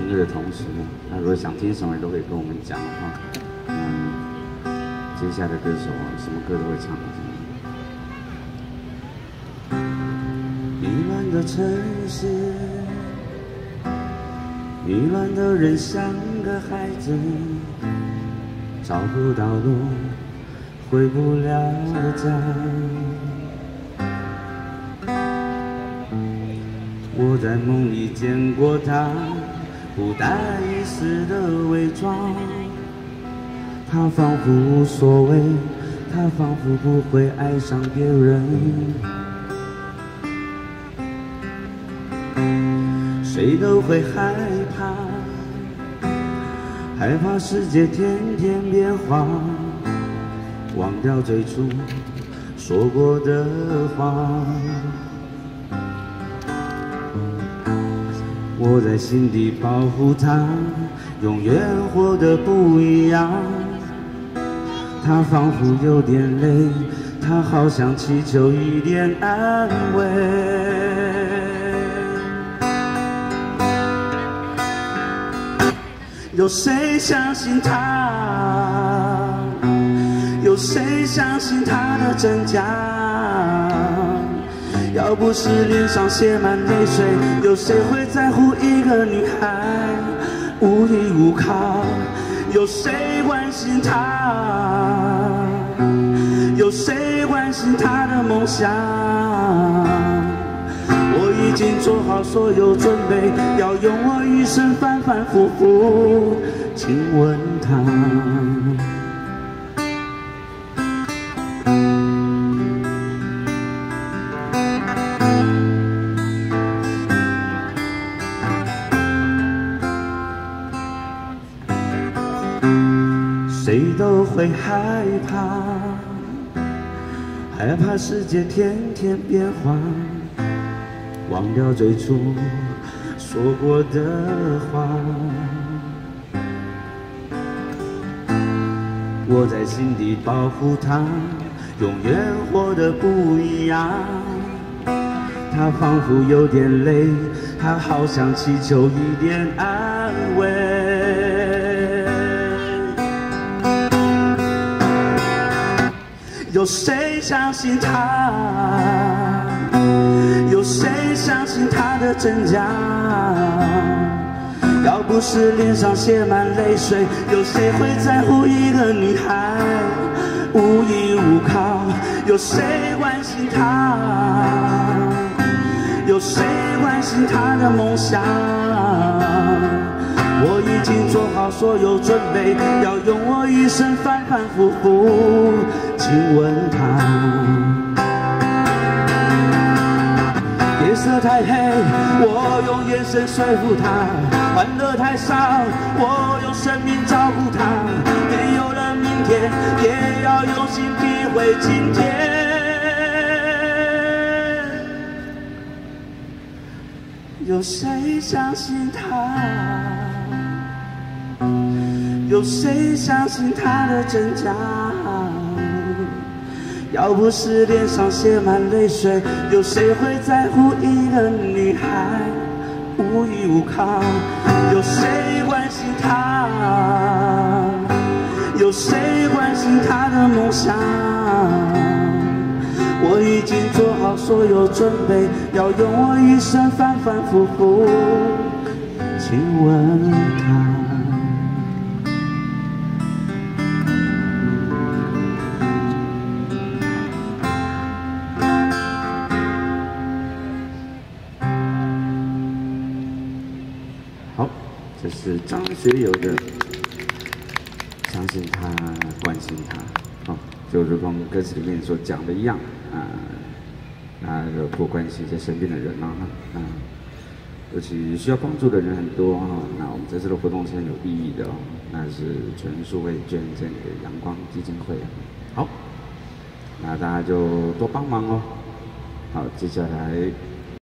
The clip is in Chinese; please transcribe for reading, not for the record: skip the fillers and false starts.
听歌的同时，那如果想听什么都可以跟我们讲哈。接下来的歌手什么歌都会唱。迷乱的城市，迷乱的人像个孩子，找不到路，回不了家。我在梦里见过他，不带一丝的伪装。他仿佛无所谓，他仿佛不会爱上别人。谁都会害怕，害怕世界天天变化，忘掉最初说过的话。我在心底保护他，永远活得不一样。他仿佛有点累，他好想祈求一点安慰。有谁相信他？有谁相信他的真假？要不是脸上写满泪水，有谁会在乎一个女孩无依无靠？有谁关心她？有谁关心她的梦想？我已经做好所有准备，要用我一生反反复复亲吻她。谁都会害怕，害怕世界天天变化，忘掉最初说过的话。我在心底保护他，永远活得不一样。他仿佛有点累，他好想祈求一点安慰。有谁相信他？有谁相信他的真假？要不是脸上写满泪水，有谁会在乎一个女孩无依无靠？有谁关心她？有谁关心她的梦想？我已经做好所有准备，要用我一生反反复复亲吻她。夜色太黑，我用眼神说服她；欢乐太少，我用生命照顾她。没有了明天，也要用心体会今天。有谁相信她？有谁相信他的真假？要不是脸上写满泪水，有谁会在乎一个女孩无依无靠？有谁关心她？有谁关心她的梦想？我已经做好所有准备，要用我一生反反复复亲吻她。这是张学友的《相信他，关心他》哦，就如同歌词里面所讲的一样多关心一些身边的人尤其需要帮助的人很多那我们这次的活动是很有意义的那是全数会捐赠给阳光基金会。好，那大家就多帮忙哦。好，接下来